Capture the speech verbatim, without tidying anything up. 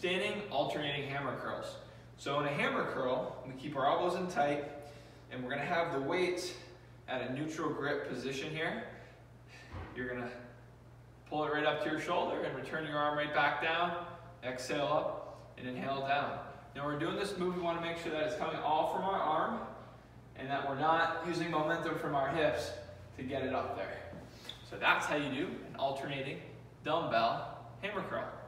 standing alternating hammer curls. So in a hammer curl, we keep our elbows in tight, and we're gonna have the weights at a neutral grip position here. You're gonna pull it right up to your shoulder and return your arm right back down. Exhale up and inhale down. Now we're doing this move, we wanna make sure that it's coming all from our arm and that we're not using momentum from our hips to get it up there. So that's how you do an alternating dumbbell hammer curl.